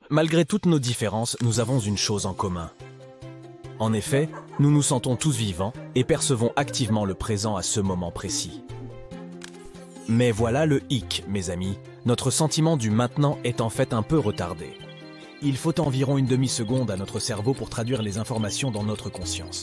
Malgré toutes nos différences, nous avons une chose en commun. En effet, nous nous sentons tous vivants et percevons activement le présent à ce moment précis. Mais voilà le hic, mes amis. Notre sentiment du maintenant est en fait un peu retardé. Il faut environ une demi-seconde à notre cerveau pour traduire les informations dans notre conscience.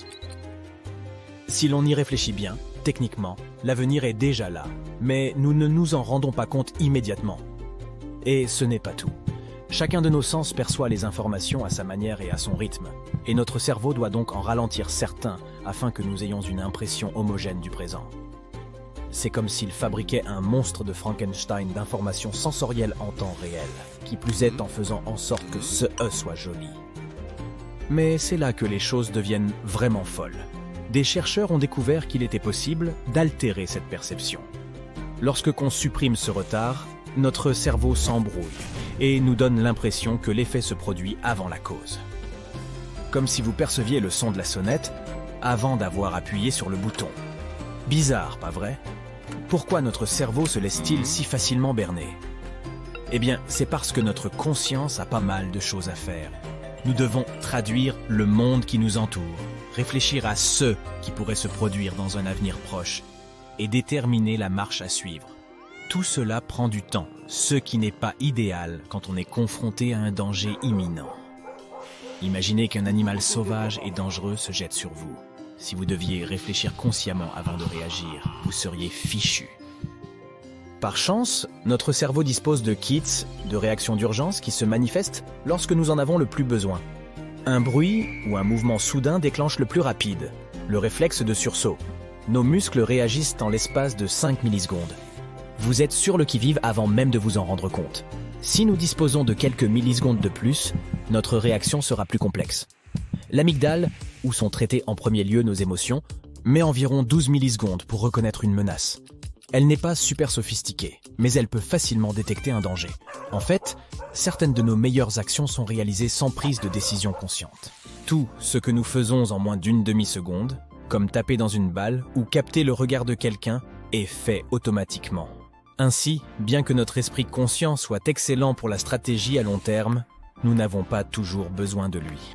Si l'on y réfléchit bien, techniquement, l'avenir est déjà là, mais nous ne nous en rendons pas compte immédiatement. Et ce n'est pas tout. Chacun de nos sens perçoit les informations à sa manière et à son rythme, et notre cerveau doit donc en ralentir certains afin que nous ayons une impression homogène du présent. C'est comme s'il fabriquait un monstre de Frankenstein d'informations sensorielles en temps réel, qui plus est en faisant en sorte que ce « soit joli. Mais c'est là que les choses deviennent vraiment folles. Des chercheurs ont découvert qu'il était possible d'altérer cette perception. Lorsque qu'on supprime ce retard, notre cerveau s'embrouille et nous donne l'impression que l'effet se produit avant la cause. Comme si vous perceviez le son de la sonnette avant d'avoir appuyé sur le bouton. Bizarre, pas vrai? Pourquoi notre cerveau se laisse-t-il si facilement berner? Eh bien, c'est parce que notre conscience a pas mal de choses à faire. Nous devons traduire le monde qui nous entoure, réfléchir à ce qui pourrait se produire dans un avenir proche et déterminer la marche à suivre. Tout cela prend du temps, ce qui n'est pas idéal quand on est confronté à un danger imminent. Imaginez qu'un animal sauvage et dangereux se jette sur vous. Si vous deviez réfléchir consciemment avant de réagir, vous seriez fichu. Par chance, notre cerveau dispose de kits de réaction d'urgence qui se manifestent lorsque nous en avons le plus besoin. Un bruit ou un mouvement soudain déclenche le plus rapide, le réflexe de sursaut. Nos muscles réagissent en l'espace de 5 millisecondes. Vous êtes sur le qui-vive avant même de vous en rendre compte. Si nous disposons de quelques millisecondes de plus, notre réaction sera plus complexe. L'amygdale, où sont traitées en premier lieu nos émotions, met environ 12 millisecondes pour reconnaître une menace. Elle n'est pas super sophistiquée, mais elle peut facilement détecter un danger. En fait, certaines de nos meilleures actions sont réalisées sans prise de décision consciente. Tout ce que nous faisons en moins d'une demi-seconde, comme taper dans une balle ou capter le regard de quelqu'un, est fait automatiquement. Ainsi, bien que notre esprit conscient soit excellent pour la stratégie à long terme, nous n'avons pas toujours besoin de lui.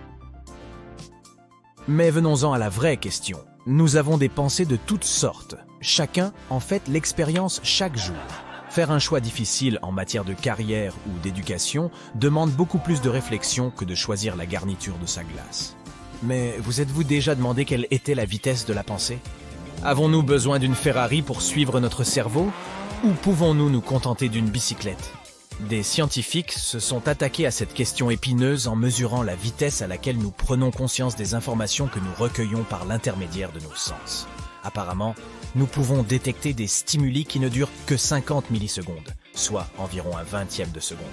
Mais venons-en à la vraie question. Nous avons des pensées de toutes sortes. Chacun en fait l'expérience chaque jour. Faire un choix difficile en matière de carrière ou d'éducation demande beaucoup plus de réflexion que de choisir la garniture de sa glace. Mais vous êtes-vous déjà demandé quelle était la vitesse de la pensée? Avons-nous besoin d'une Ferrari pour suivre notre cerveau? Ou pouvons-nous nous contenter d'une bicyclette? Des scientifiques se sont attaqués à cette question épineuse en mesurant la vitesse à laquelle nous prenons conscience des informations que nous recueillons par l'intermédiaire de nos sens. Apparemment, nous pouvons détecter des stimuli qui ne durent que 50 millisecondes, soit environ un vingtième de seconde.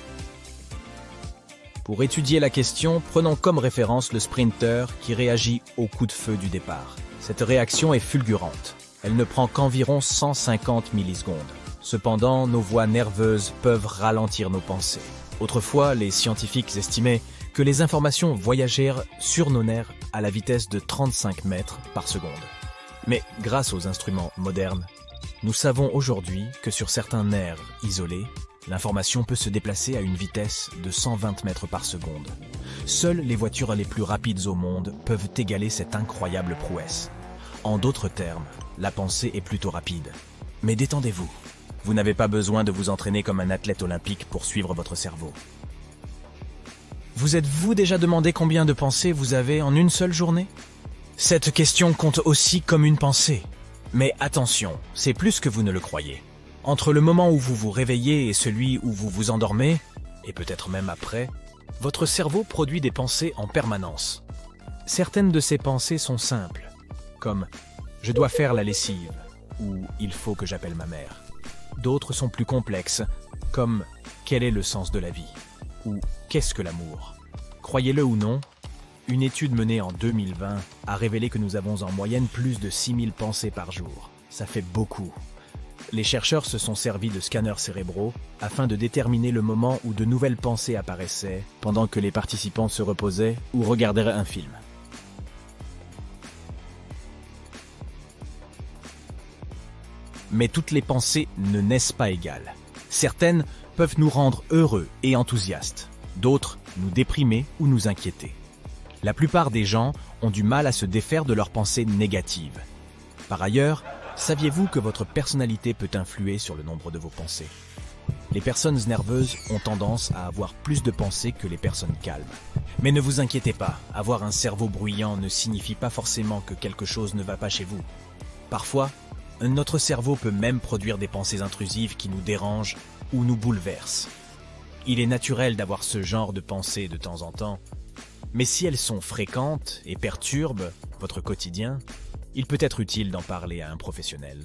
Pour étudier la question, prenons comme référence le sprinter qui réagit au coup de feu du départ. Cette réaction est fulgurante. Elle ne prend qu'environ 150 millisecondes. Cependant, nos voies nerveuses peuvent ralentir nos pensées. Autrefois, les scientifiques estimaient que les informations voyagèrent sur nos nerfs à la vitesse de 35 mètres par seconde. Mais grâce aux instruments modernes, nous savons aujourd'hui que sur certains nerfs isolés, l'information peut se déplacer à une vitesse de 120 mètres par seconde. Seules les voitures les plus rapides au monde peuvent égaler cette incroyable prouesse. En d'autres termes, la pensée est plutôt rapide. Mais détendez-vous. Vous n'avez pas besoin de vous entraîner comme un athlète olympique pour suivre votre cerveau. Vous êtes-vous déjà demandé combien de pensées vous avez en une seule journée? Cette question compte aussi comme une pensée. Mais attention, c'est plus que vous ne le croyez. Entre le moment où vous vous réveillez et celui où vous vous endormez, et peut-être même après, votre cerveau produit des pensées en permanence. Certaines de ces pensées sont simples, comme « je dois faire la lessive » ou « il faut que j'appelle ma mère ». D'autres sont plus complexes, comme « quel est le sens de la vie ?» ou « qu'est-ce que l'amour ?» Croyez-le ou non, une étude menée en 2020 a révélé que nous avons en moyenne plus de 6000 pensées par jour. Ça fait beaucoup. Les chercheurs se sont servis de scanners cérébraux afin de déterminer le moment où de nouvelles pensées apparaissaient pendant que les participants se reposaient ou regardaient un film. Mais toutes les pensées ne naissent pas égales. Certaines peuvent nous rendre heureux et enthousiastes. d'autres nous déprimer ou nous inquiéter. La plupart des gens ont du mal à se défaire de leurs pensées négatives. Par ailleurs, saviez-vous que votre personnalité peut influer sur le nombre de vos pensées? Les personnes nerveuses ont tendance à avoir plus de pensées que les personnes calmes. Mais ne vous inquiétez pas, avoir un cerveau bruyant ne signifie pas forcément que quelque chose ne va pas chez vous. Parfois, notre cerveau peut même produire des pensées intrusives qui nous dérangent ou nous bouleversent. Il est naturel d'avoir ce genre de pensées de temps en temps, mais si elles sont fréquentes et perturbent votre quotidien, il peut être utile d'en parler à un professionnel.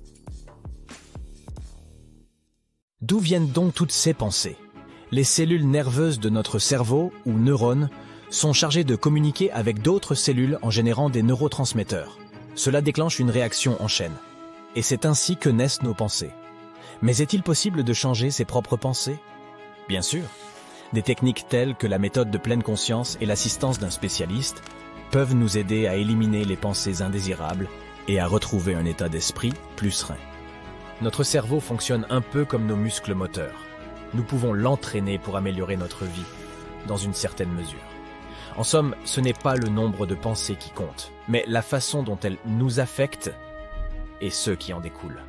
D'où viennent donc toutes ces pensées? Les cellules nerveuses de notre cerveau, ou neurones, sont chargées de communiquer avec d'autres cellules en générant des neurotransmetteurs. Cela déclenche une réaction en chaîne. Et c'est ainsi que naissent nos pensées. Mais est-il possible de changer ses propres pensées? Bien sûr. Des techniques telles que la méthode de pleine conscience et l'assistance d'un spécialiste peuvent nous aider à éliminer les pensées indésirables et à retrouver un état d'esprit plus serein. Notre cerveau fonctionne un peu comme nos muscles moteurs. Nous pouvons l'entraîner pour améliorer notre vie, dans une certaine mesure. En somme, ce n'est pas le nombre de pensées qui compte, mais la façon dont elles nous affectent et ceux qui en découlent.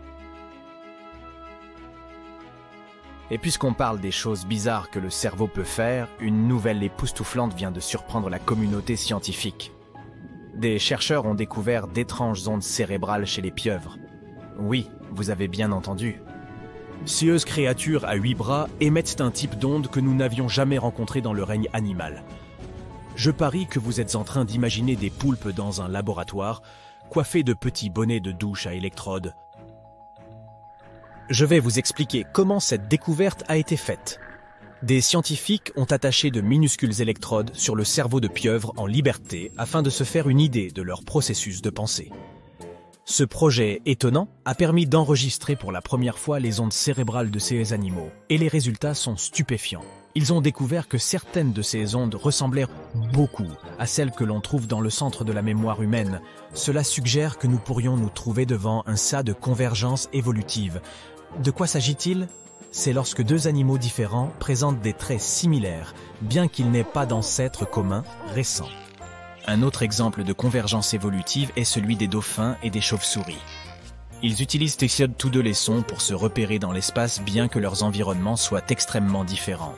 Et puisqu'on parle des choses bizarres que le cerveau peut faire, une nouvelle époustouflante vient de surprendre la communauté scientifique. Des chercheurs ont découvert d'étranges ondes cérébrales chez les pieuvres. Oui, vous avez bien entendu. Ces créatures à 8 bras émettent un type d'onde que nous n'avions jamais rencontré dans le règne animal. Je parie que vous êtes en train d'imaginer des poulpes dans un laboratoire, coiffés de petits bonnets de douche à électrodes. Je vais vous expliquer comment cette découverte a été faite. Des scientifiques ont attaché de minuscules électrodes sur le cerveau de pieuvres en liberté afin de se faire une idée de leur processus de pensée. Ce projet étonnant a permis d'enregistrer pour la première fois les ondes cérébrales de ces animaux, et les résultats sont stupéfiants. Ils ont découvert que certaines de ces ondes ressemblaient beaucoup à celles que l'on trouve dans le centre de la mémoire humaine. Cela suggère que nous pourrions nous trouver devant un cas de convergence évolutive. De quoi s'agit-il? C'est lorsque deux animaux différents présentent des traits similaires, bien qu'ils n'aient pas d'ancêtres communs récents. Un autre exemple de convergence évolutive est celui des dauphins et des chauves-souris. Ils utilisent tous deux les sons pour se repérer dans l'espace, bien que leurs environnements soient extrêmement différents.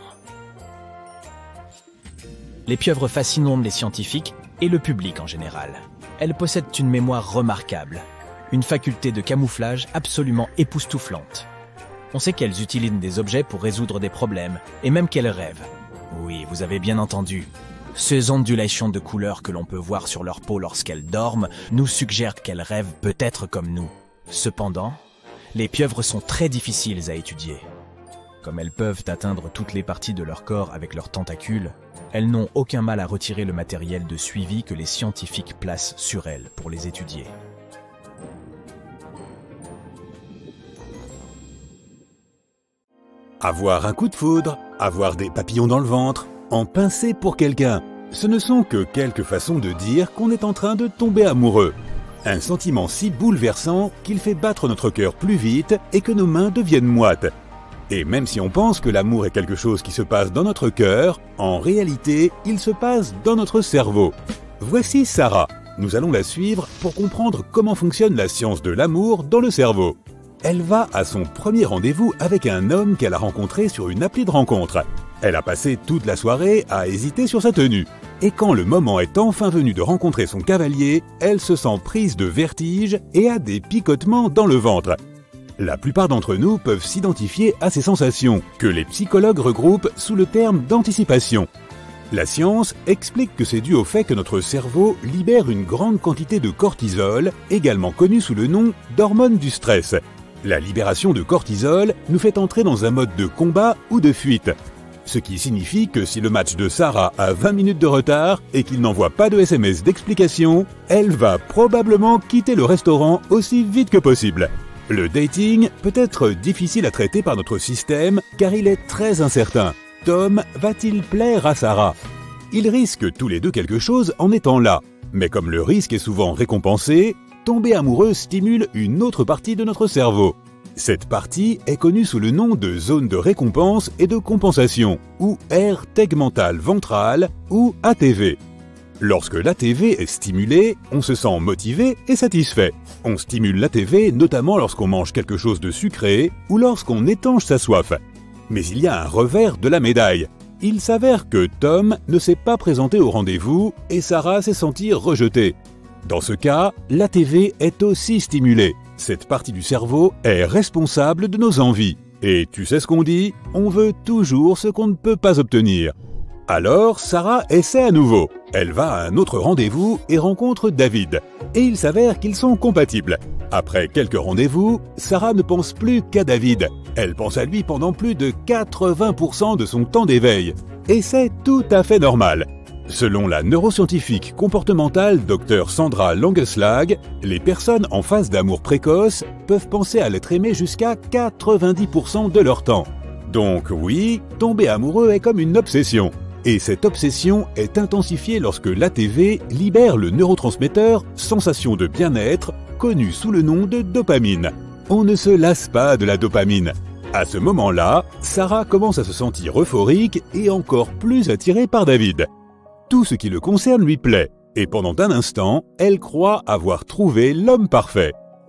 Les pieuvres fascinent les scientifiques et le public en général. Elles possèdent une mémoire remarquable, une faculté de camouflage absolument époustouflante. On sait qu'elles utilisent des objets pour résoudre des problèmes, et même qu'elles rêvent. Oui, vous avez bien entendu. Ces ondulations de couleurs que l'on peut voir sur leur peau lorsqu'elles dorment nous suggèrent qu'elles rêvent peut-être comme nous. Cependant, les pieuvres sont très difficiles à étudier. Comme elles peuvent atteindre toutes les parties de leur corps avec leurs tentacules, elles n'ont aucun mal à retirer le matériel de suivi que les scientifiques placent sur elles pour les étudier. Avoir un coup de foudre, avoir des papillons dans le ventre, en pincer pour quelqu'un, ce ne sont que quelques façons de dire qu'on est en train de tomber amoureux. Un sentiment si bouleversant qu'il fait battre notre cœur plus vite et que nos mains deviennent moites. Et même si on pense que l'amour est quelque chose qui se passe dans notre cœur, en réalité, il se passe dans notre cerveau. Voici Sarah. Nous allons la suivre pour comprendre comment fonctionne la science de l'amour dans le cerveau. Elle va à son premier rendez-vous avec un homme qu'elle a rencontré sur une appli de rencontre. Elle a passé toute la soirée à hésiter sur sa tenue. Et quand le moment est enfin venu de rencontrer son cavalier, elle se sent prise de vertige et a des picotements dans le ventre. La plupart d'entre nous peuvent s'identifier à ces sensations, que les psychologues regroupent sous le terme d'anticipation. La science explique que c'est dû au fait que notre cerveau libère une grande quantité de cortisol, également connu sous le nom d'hormone du stress. La libération de cortisol nous fait entrer dans un mode de combat ou de fuite. Ce qui signifie que si le match de Sarah a 20 minutes de retard et qu'il n'envoie pas de SMS d'explication, elle va probablement quitter le restaurant aussi vite que possible. Le dating peut être difficile à traiter par notre système car il est très incertain. Tom va-t-il plaire à Sarah? Ils risquent tous les deux quelque chose en étant là. Mais comme le risque est souvent récompensé, tomber amoureux stimule une autre partie de notre cerveau. Cette partie est connue sous le nom de zone de récompense et de compensation, ou aire tegmentale ventrale, ou ATV. Lorsque l'ATV est stimulée, on se sent motivé et satisfait. On stimule l'ATV notamment lorsqu'on mange quelque chose de sucré ou lorsqu'on étanche sa soif. Mais il y a un revers de la médaille. Il s'avère que Tom ne s'est pas présenté au rendez-vous et Sarah s'est sentie rejetée. Dans ce cas, l'ATV est aussi stimulée. Cette partie du cerveau est responsable de nos envies. Et tu sais ce qu'on dit? On veut toujours ce qu'on ne peut pas obtenir. Alors, Sarah essaie à nouveau. Elle va à un autre rendez-vous et rencontre David. Et il s'avère qu'ils sont compatibles. Après quelques rendez-vous, Sarah ne pense plus qu'à David. Elle pense à lui pendant plus de 80% de son temps d'éveil. Et c'est tout à fait normal. Selon la neuroscientifique comportementale Dr Sandra Langeslag, les personnes en phase d'amour précoce peuvent penser à l'être aimé jusqu'à 90% de leur temps. Donc oui, tomber amoureux est comme une obsession. Et cette obsession est intensifiée lorsque l'ATV libère le neurotransmetteur sensation de bien-être, connu sous le nom de dopamine. On ne se lasse pas de la dopamine. À ce moment-là, Sarah commence à se sentir euphorique et encore plus attirée par David. Tout ce qui le concerne lui plaît, et pendant un instant, elle croit avoir trouvé l'homme parfait.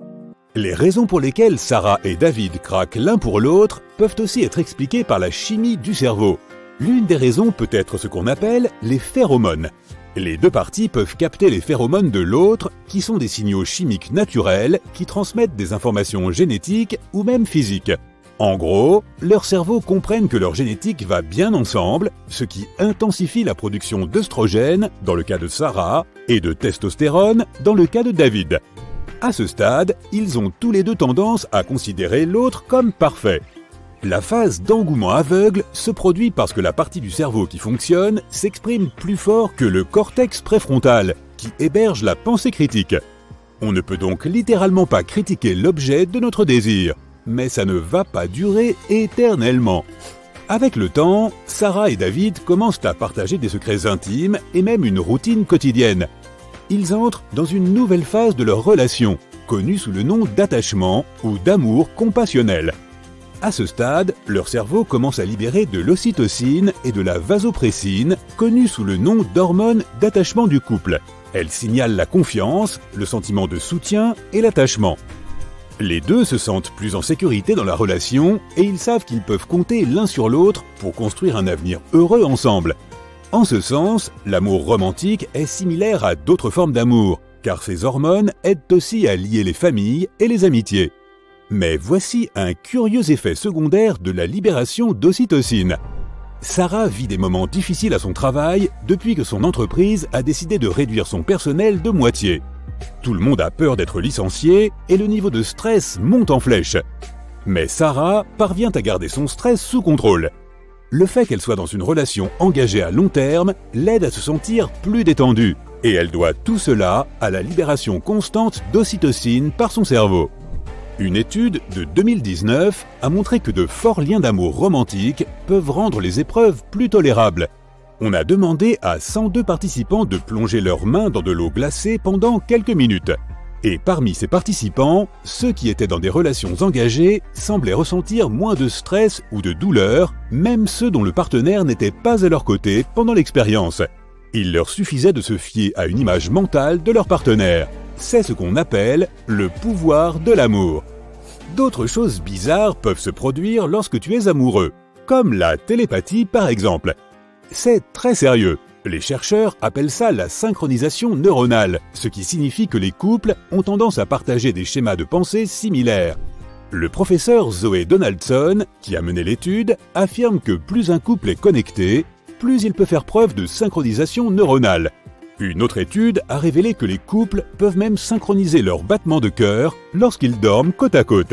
Les raisons pour lesquelles Sarah et David craquent l'un pour l'autre peuvent aussi être expliquées par la chimie du cerveau. L'une des raisons peut être ce qu'on appelle les phéromones. Les deux parties peuvent capter les phéromones de l'autre, qui sont des signaux chimiques naturels qui transmettent des informations génétiques ou même physiques. En gros, leurs cerveaux comprennent que leur génétique va bien ensemble, ce qui intensifie la production d'œstrogène dans le cas de Sarah et de testostérone dans le cas de David. À ce stade, ils ont tous les deux tendance à considérer l'autre comme parfait. La phase d'engouement aveugle se produit parce que la partie du cerveau qui fonctionne s'exprime plus fort que le cortex préfrontal, qui héberge la pensée critique. On ne peut donc littéralement pas critiquer l'objet de notre désir, mais ça ne va pas durer éternellement. Avec le temps, Sarah et David commencent à partager des secrets intimes et même une routine quotidienne. Ils entrent dans une nouvelle phase de leur relation, connue sous le nom d'attachement ou d'amour compassionnel. À ce stade, leur cerveau commence à libérer de l'ocytocine et de la vasopressine, connues sous le nom d'hormones d'attachement du couple. Elles signalent la confiance, le sentiment de soutien et l'attachement. Les deux se sentent plus en sécurité dans la relation et ils savent qu'ils peuvent compter l'un sur l'autre pour construire un avenir heureux ensemble. En ce sens, l'amour romantique est similaire à d'autres formes d'amour, car ces hormones aident aussi à lier les familles et les amitiés. Mais voici un curieux effet secondaire de la libération d'ocytocine. Sarah vit des moments difficiles à son travail depuis que son entreprise a décidé de réduire son personnel de moitié. Tout le monde a peur d'être licencié et le niveau de stress monte en flèche. Mais Sarah parvient à garder son stress sous contrôle. Le fait qu'elle soit dans une relation engagée à long terme l'aide à se sentir plus détendue. Et elle doit tout cela à la libération constante d'ocytocine par son cerveau. Une étude de 2019 a montré que de forts liens d'amour romantiques peuvent rendre les épreuves plus tolérables. On a demandé à 102 participants de plonger leurs mains dans de l'eau glacée pendant quelques minutes. Et parmi ces participants, ceux qui étaient dans des relations engagées semblaient ressentir moins de stress ou de douleur, même ceux dont le partenaire n'était pas à leur côté pendant l'expérience. Il leur suffisait de se fier à une image mentale de leur partenaire. C'est ce qu'on appelle le pouvoir de l'amour. D'autres choses bizarres peuvent se produire lorsque tu es amoureux, comme la télépathie par exemple. C'est très sérieux. Les chercheurs appellent ça la synchronisation neuronale, ce qui signifie que les couples ont tendance à partager des schémas de pensée similaires. Le professeur Zoe Donaldson, qui a mené l'étude, affirme que plus un couple est connecté, plus il peut faire preuve de synchronisation neuronale. Une autre étude a révélé que les couples peuvent même synchroniser leurs battements de cœur lorsqu'ils dorment côte à côte.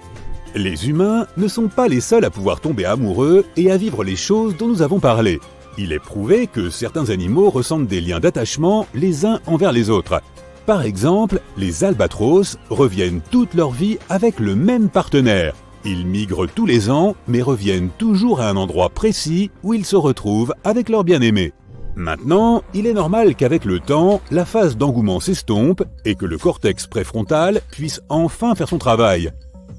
Les humains ne sont pas les seuls à pouvoir tomber amoureux et à vivre les choses dont nous avons parlé. Il est prouvé que certains animaux ressentent des liens d'attachement les uns envers les autres. Par exemple, les albatros reviennent toute leur vie avec le même partenaire. Ils migrent tous les ans, mais reviennent toujours à un endroit précis où ils se retrouvent avec leur bien-aimé. Maintenant, il est normal qu'avec le temps, la phase d'engouement s'estompe et que le cortex préfrontal puisse enfin faire son travail.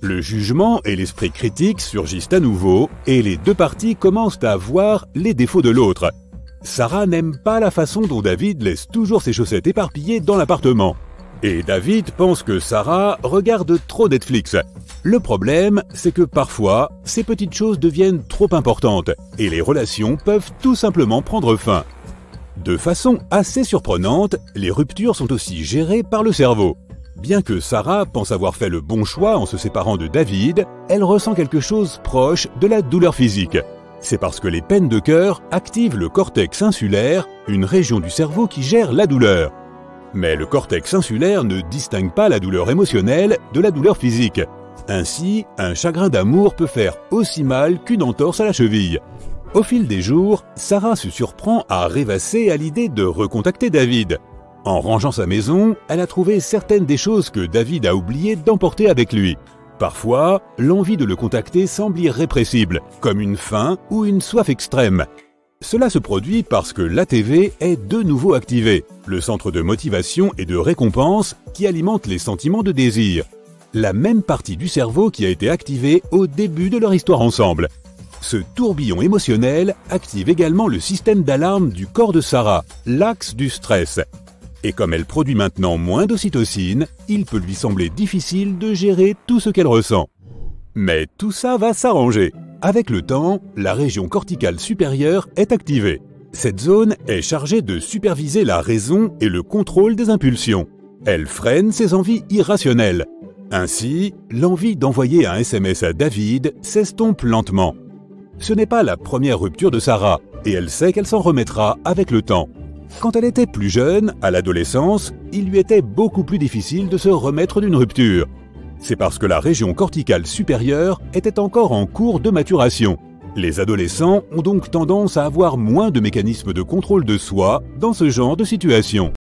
Le jugement et l'esprit critique surgissent à nouveau et les deux parties commencent à voir les défauts de l'autre. Sarah n'aime pas la façon dont David laisse toujours ses chaussettes éparpillées dans l'appartement. Et David pense que Sarah regarde trop Netflix. Le problème, c'est que parfois, ces petites choses deviennent trop importantes et les relations peuvent tout simplement prendre fin. De façon assez surprenante, les ruptures sont aussi gérées par le cerveau. Bien que Sarah pense avoir fait le bon choix en se séparant de David, elle ressent quelque chose proche de la douleur physique. C'est parce que les peines de cœur activent le cortex insulaire, une région du cerveau qui gère la douleur. Mais le cortex insulaire ne distingue pas la douleur émotionnelle de la douleur physique. Ainsi, un chagrin d'amour peut faire aussi mal qu'une entorse à la cheville. Au fil des jours, Sarah se surprend à rêvasser à l'idée de recontacter David. En rangeant sa maison, elle a trouvé certaines des choses que David a oublié d'emporter avec lui. Parfois, l'envie de le contacter semble irrépressible, comme une faim ou une soif extrême. Cela se produit parce que l'ATV est de nouveau activé, le centre de motivation et de récompense qui alimente les sentiments de désir. La même partie du cerveau qui a été activée au début de leur histoire ensemble. Ce tourbillon émotionnel active également le système d'alarme du corps de Sarah, l'axe du stress. Et comme elle produit maintenant moins d'ocytocine, il peut lui sembler difficile de gérer tout ce qu'elle ressent. Mais tout ça va s'arranger. Avec le temps, la région corticale supérieure est activée. Cette zone est chargée de superviser la raison et le contrôle des impulsions. Elle freine ses envies irrationnelles. Ainsi, l'envie d'envoyer un SMS à David s'estompe lentement. Ce n'est pas la première rupture de Sarah, et elle sait qu'elle s'en remettra avec le temps. Quand elle était plus jeune, à l'adolescence, il lui était beaucoup plus difficile de se remettre d'une rupture. C'est parce que la région corticale supérieure était encore en cours de maturation. Les adolescents ont donc tendance à avoir moins de mécanismes de contrôle de soi dans ce genre de situation.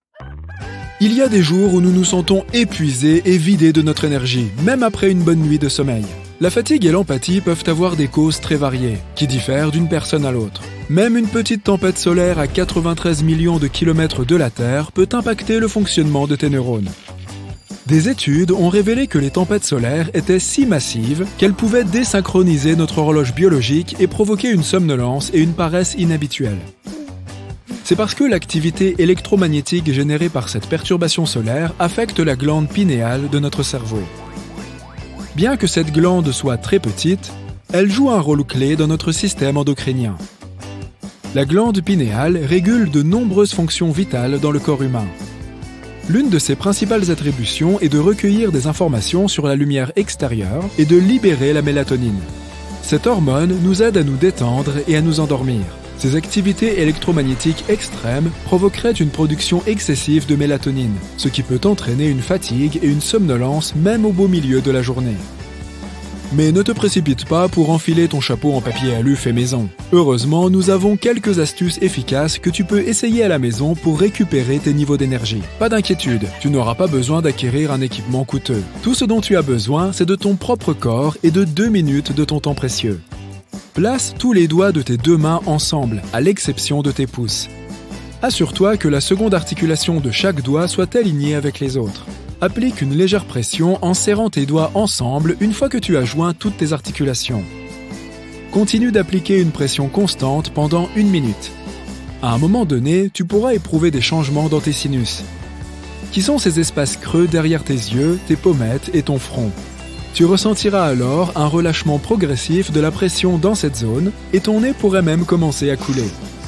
Il y a des jours où nous nous sentons épuisés et vidés de notre énergie, même après une bonne nuit de sommeil. La fatigue et l'empathie peuvent avoir des causes très variées, qui diffèrent d'une personne à l'autre. Même une petite tempête solaire à 93 millions de kilomètres de la Terre peut impacter le fonctionnement de tes neurones. Des études ont révélé que les tempêtes solaires étaient si massives qu'elles pouvaient désynchroniser notre horloge biologique et provoquer une somnolence et une paresse inhabituelles. C'est parce que l'activité électromagnétique générée par cette perturbation solaire affecte la glande pinéale de notre cerveau. Bien que cette glande soit très petite, elle joue un rôle clé dans notre système endocrinien. La glande pinéale régule de nombreuses fonctions vitales dans le corps humain. L'une de ses principales attributions est de recueillir des informations sur la lumière extérieure et de libérer la mélatonine. Cette hormone nous aide à nous détendre et à nous endormir. Ces activités électromagnétiques extrêmes provoqueraient une production excessive de mélatonine, ce qui peut entraîner une fatigue et une somnolence même au beau milieu de la journée. Mais ne te précipite pas pour enfiler ton chapeau en papier alu fait maison. Heureusement, nous avons quelques astuces efficaces que tu peux essayer à la maison pour récupérer tes niveaux d'énergie. Pas d'inquiétude, tu n'auras pas besoin d'acquérir un équipement coûteux. Tout ce dont tu as besoin, c'est de ton propre corps et de 2 minutes de ton temps précieux. Place tous les doigts de tes 2 mains ensemble, à l'exception de tes pouces. Assure-toi que la seconde articulation de chaque doigt soit alignée avec les autres. Applique une légère pression en serrant tes doigts ensemble une fois que tu as joint toutes tes articulations. Continue d'appliquer une pression constante pendant 1 minute. À un moment donné, tu pourras éprouver des changements dans tes sinus, qui sont ces espaces creux derrière tes yeux, tes pommettes et ton front. Tu ressentiras alors un relâchement progressif de la pression dans cette zone et ton nez pourrait même commencer à couler.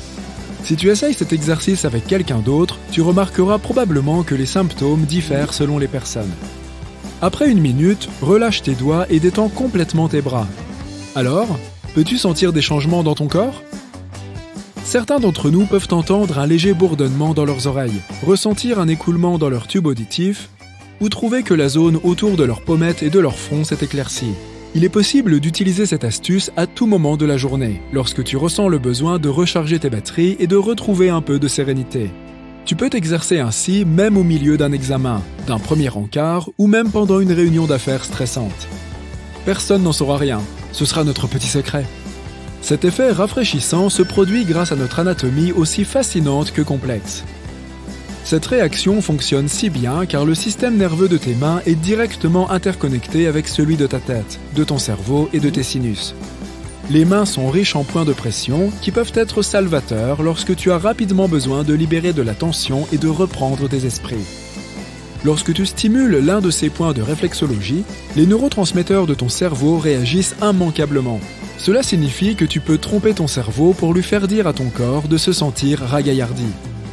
Si tu essayes cet exercice avec quelqu'un d'autre, tu remarqueras probablement que les symptômes diffèrent selon les personnes. Après 1 minute, relâche tes doigts et détends complètement tes bras. Alors, peux-tu sentir des changements dans ton corps ? Certains d'entre nous peuvent entendre un léger bourdonnement dans leurs oreilles, ressentir un écoulement dans leur tube auditif, ou trouver que la zone autour de leurs pommettes et de leur front s'est éclaircie. Il est possible d'utiliser cette astuce à tout moment de la journée, lorsque tu ressens le besoin de recharger tes batteries et de retrouver un peu de sérénité. Tu peux t'exercer ainsi même au milieu d'un examen, d'un premier encart ou même pendant une réunion d'affaires stressante. Personne n'en saura rien, ce sera notre petit secret. Cet effet rafraîchissant se produit grâce à notre anatomie aussi fascinante que complexe. Cette réaction fonctionne si bien car le système nerveux de tes mains est directement interconnecté avec celui de ta tête, de ton cerveau et de tes sinus. Les mains sont riches en points de pression qui peuvent être salvateurs lorsque tu as rapidement besoin de libérer de la tension et de reprendre tes esprits. Lorsque tu stimules l'un de ces points de réflexologie, les neurotransmetteurs de ton cerveau réagissent immanquablement. Cela signifie que tu peux tromper ton cerveau pour lui faire dire à ton corps de se sentir ragaillardi.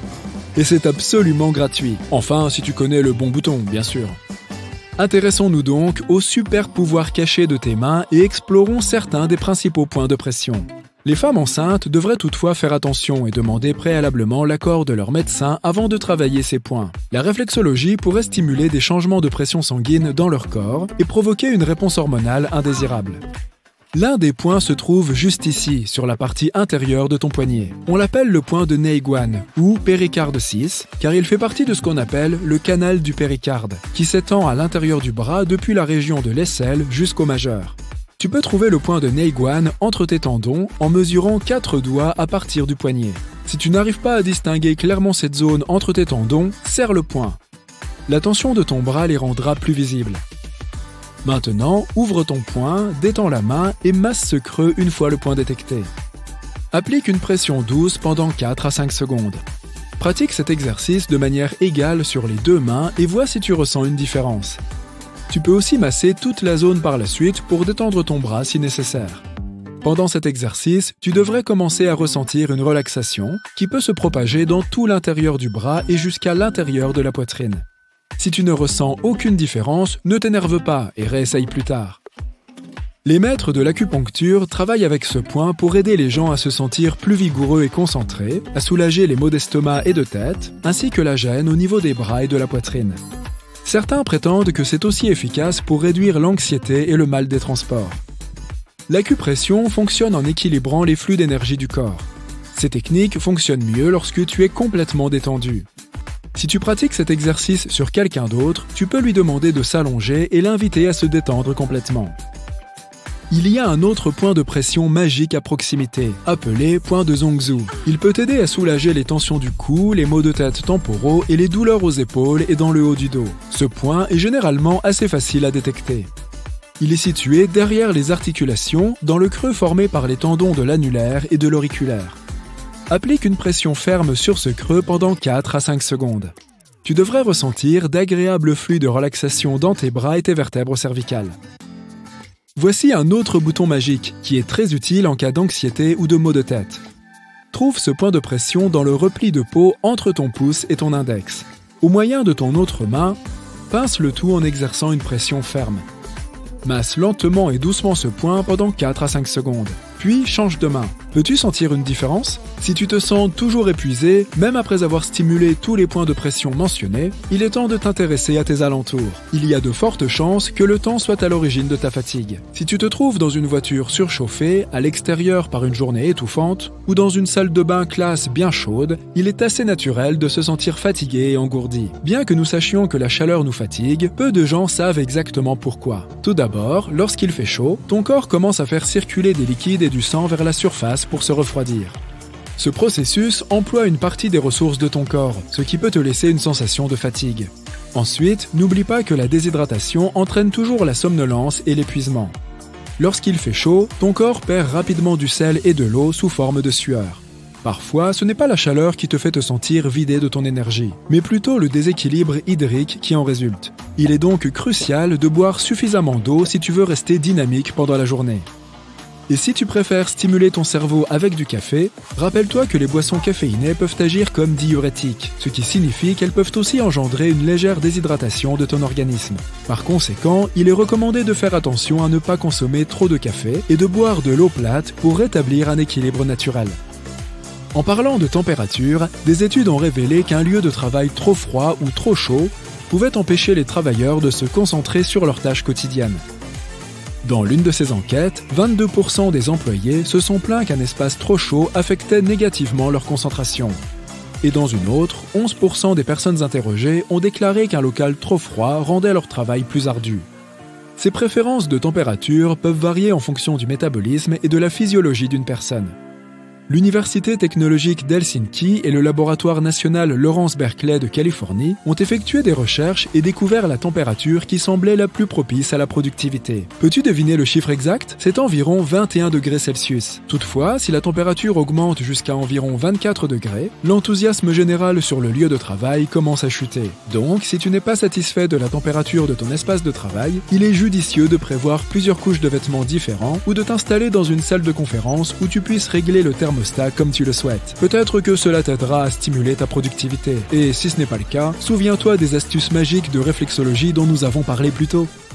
Et c'est absolument gratuit. Enfin, si tu connais le bon bouton, bien sûr. Intéressons-nous donc aux super pouvoirs cachés de tes mains et explorons certains des principaux points de pression. Les femmes enceintes devraient toutefois faire attention et demander préalablement l'accord de leur médecin avant de travailler ces points. La réflexologie pourrait stimuler des changements de pression sanguine dans leur corps et provoquer une réponse hormonale indésirable. L'un des points se trouve juste ici, sur la partie intérieure de ton poignet. On l'appelle le point de Neiguan, ou péricarde 6, car il fait partie de ce qu'on appelle le canal du péricarde, qui s'étend à l'intérieur du bras depuis la région de l'aisselle jusqu'au majeur. Tu peux trouver le point de Neiguan entre tes tendons en mesurant 4 doigts à partir du poignet. Si tu n'arrives pas à distinguer clairement cette zone entre tes tendons, serre le poing. La tension de ton bras les rendra plus visibles. Maintenant, ouvre ton poing, détends la main et masse ce creux une fois le point détecté. Applique une pression douce pendant 4 à 5 secondes. Pratique cet exercice de manière égale sur les deux mains et vois si tu ressens une différence. Tu peux aussi masser toute la zone par la suite pour détendre ton bras si nécessaire. Pendant cet exercice, tu devrais commencer à ressentir une relaxation qui peut se propager dans tout l'intérieur du bras et jusqu'à l'intérieur de la poitrine. Si tu ne ressens aucune différence, ne t'énerve pas et réessaye plus tard. Les maîtres de l'acupuncture travaillent avec ce point pour aider les gens à se sentir plus vigoureux et concentrés, à soulager les maux d'estomac et de tête, ainsi que la gêne au niveau des bras et de la poitrine. Certains prétendent que c'est aussi efficace pour réduire l'anxiété et le mal des transports. L'acupression fonctionne en équilibrant les flux d'énergie du corps. Ces techniques fonctionnent mieux lorsque tu es complètement détendu. Si tu pratiques cet exercice sur quelqu'un d'autre, tu peux lui demander de s'allonger et l'inviter à se détendre complètement. Il y a un autre point de pression magique à proximité, appelé point de Zongzhou. Il peut t'aider à soulager les tensions du cou, les maux de tête temporaux et les douleurs aux épaules et dans le haut du dos. Ce point est généralement assez facile à détecter. Il est situé derrière les articulations, dans le creux formé par les tendons de l'annulaire et de l'auriculaire. Applique une pression ferme sur ce creux pendant 4 à 5 secondes. Tu devrais ressentir d'agréables flux de relaxation dans tes bras et tes vertèbres cervicales. Voici un autre bouton magique qui est très utile en cas d'anxiété ou de maux de tête. Trouve ce point de pression dans le repli de peau entre ton pouce et ton index. Au moyen de ton autre main, pince le tout en exerçant une pression ferme. Masse lentement et doucement ce point pendant 4 à 5 secondes. Puis change de main. Peux-tu sentir une différence? Si tu te sens toujours épuisé, même après avoir stimulé tous les points de pression mentionnés, il est temps de t'intéresser à tes alentours. Il y a de fortes chances que le temps soit à l'origine de ta fatigue. Si tu te trouves dans une voiture surchauffée, à l'extérieur par une journée étouffante, ou dans une salle de bain classe bien chaude, il est assez naturel de se sentir fatigué et engourdi. Bien que nous sachions que la chaleur nous fatigue, peu de gens savent exactement pourquoi. Tout d'abord, lorsqu'il fait chaud, ton corps commence à faire circuler des liquides et du sang vers la surface pour se refroidir. Ce processus emploie une partie des ressources de ton corps, ce qui peut te laisser une sensation de fatigue. Ensuite, n'oublie pas que la déshydratation entraîne toujours la somnolence et l'épuisement. Lorsqu'il fait chaud, ton corps perd rapidement du sel et de l'eau sous forme de sueur. Parfois, ce n'est pas la chaleur qui te fait te sentir vidé de ton énergie, mais plutôt le déséquilibre hydrique qui en résulte. Il est donc crucial de boire suffisamment d'eau si tu veux rester dynamique pendant la journée. Et si tu préfères stimuler ton cerveau avec du café, rappelle-toi que les boissons caféinées peuvent agir comme diurétiques, ce qui signifie qu'elles peuvent aussi engendrer une légère déshydratation de ton organisme. Par conséquent, il est recommandé de faire attention à ne pas consommer trop de café et de boire de l'eau plate pour rétablir un équilibre naturel. En parlant de température, des études ont révélé qu'un lieu de travail trop froid ou trop chaud pouvait empêcher les travailleurs de se concentrer sur leurs tâches quotidiennes. Dans l'une de ces enquêtes, 22% des employés se sont plaints qu'un espace trop chaud affectait négativement leur concentration. Et dans une autre, 11% des personnes interrogées ont déclaré qu'un local trop froid rendait leur travail plus ardu. Ces préférences de température peuvent varier en fonction du métabolisme et de la physiologie d'une personne. l'Université technologique d'Helsinki et le laboratoire national Lawrence Berkeley de Californie ont effectué des recherches et découvert la température qui semblait la plus propice à la productivité. Peux-tu deviner le chiffre exact? C'est environ 21 degrés Celsius. Toutefois, si la température augmente jusqu'à environ 24 degrés, l'enthousiasme général sur le lieu de travail commence à chuter. Donc, si tu n'es pas satisfait de la température de ton espace de travail, il est judicieux de prévoir plusieurs couches de vêtements différents ou de t'installer dans une salle de conférence où tu puisses régler le thermostat comme tu le souhaites. Peut-être que cela t'aidera à stimuler ta productivité. Et si ce n'est pas le cas, souviens-toi des astuces magiques de réflexologie dont nous avons parlé plus tôt.